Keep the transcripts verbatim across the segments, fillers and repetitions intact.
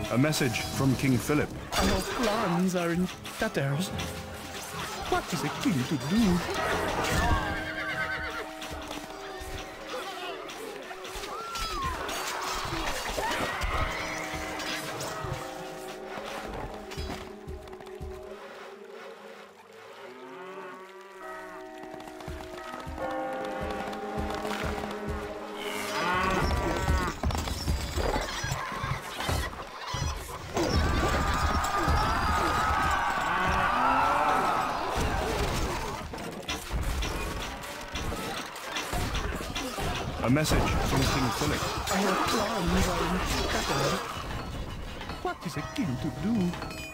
A message from King Phillip. Our plans are in tatters. What is a king to do? A message from King Phillip. Our plans are in tatters. What is a king to do?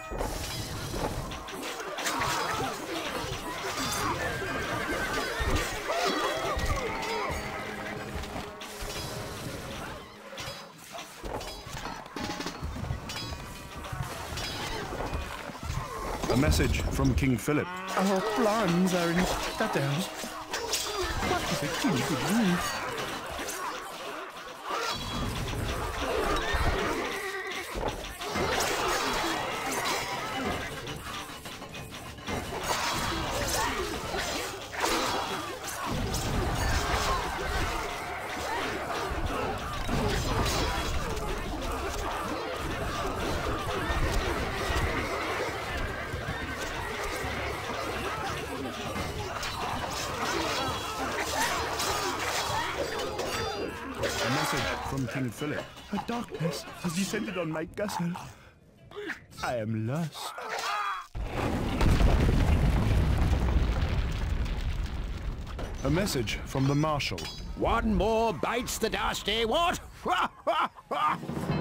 A message from King Phillip. Our plans are in tatters. What is a king to do? From King Phillip. A darkness has descended on my castle. I am lost. A message from the Marshal. One more bites the dust, eh, what?